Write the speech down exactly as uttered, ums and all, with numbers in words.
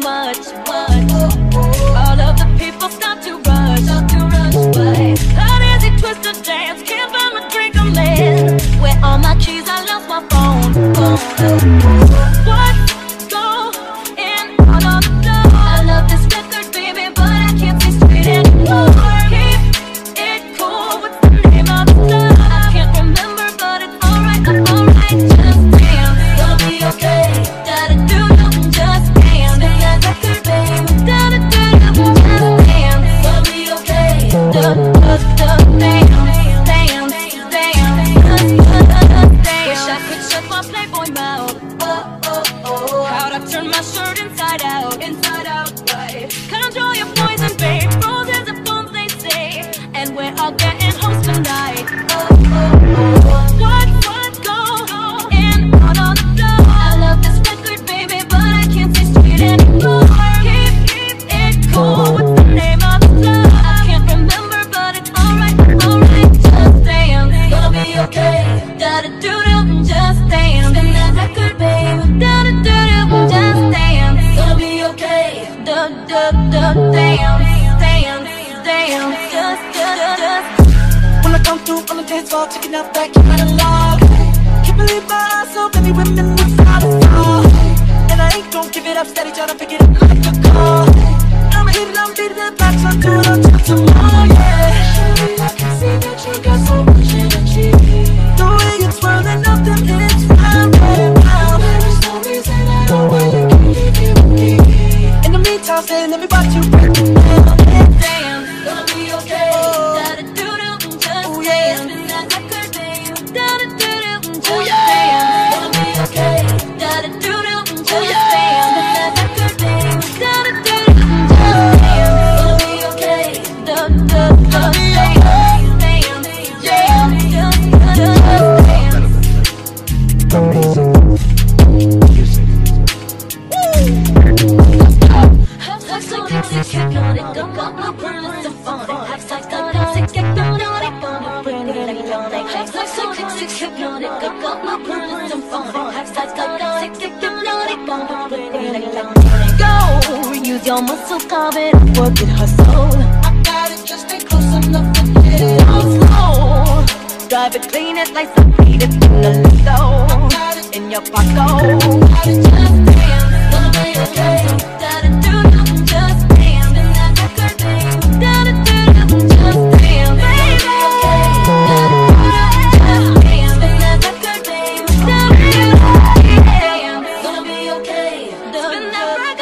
much, much. All of the people start to rush, but how does it twist to dance? Can't find my drink, I'm in. Where all my keys? I lost my phone. What's going on on the floor? I love this record, baby, but I can't see straight anymore. Keep it cool. What's the name of the song? I can't remember, but it's alright, I'm alright. Just dance, gonna be okay. Da da do do, just dance. Spin that record, baby. Da da do do, just dance, gonna be okay. Da da da, dance, dance, dance. Wish I could shut my Playboy mouth. Oh oh oh. How'd I turn my shirt inside out, inside out, right? Control your poison, babe. Roses are bombs, they say, and we're all getting host tonight. Oh oh oh. What what's going on on the floor? I love this record, baby, but I can't see straight anymore. Keep keep it cool. What's the name of the song? I can't remember, but it's alright, alright. Just dance, gonna be okay. Da da do do, just dance. Spin that record, baby. Da da do do, just dance, gonna be okay. Da da da, dance, dance, dance, just da da da. When I come through on the dance floor, checking out that catalog. Can't believe my eyes, so many women without a flaw. And I ain't gon' give it up, steady tryna pick it up like a call. I'ma hit it, I'm beating it back, so I do it until tomorrow, yeah. Surely I can see that you got so much energy. The way you're twirling up them hips, round and round. There is no reason at all why you can't leave it with me. In the meantime, stay, let me watch you break it down. Dance, gonna be okay. Da da do do, just dance. Spin that record, baby. Da da do do, just dance, gonna be okay. Da da do do, just dance. Spin that record, baby. Da da do do, just dance, gonna be okay. Da da da, dance, dance, dance, just dance. Amazing music. Like so toxic, hypnotic, got got no pearls and phonic. Like so toxic, hypnotic, gonna bring it electronic. Like so toxic, hypnotic, got got no pearls and phonic. Like so toxic, hypnotic, gonna bring it electronic. Go, use your muscle, carve it, work it, hustle. I got it, just stay close enough to get it Go slow, drive it, clean it, like some feed it in the little. In your pocket, just dance, gonna be okay. Da da do do, just dance. Spin that record, baby. Da da do do, just dance, baby. Da da do do, just dance. Spin that record, baby. Da da do do, dance, gonna be okay. Spin that record.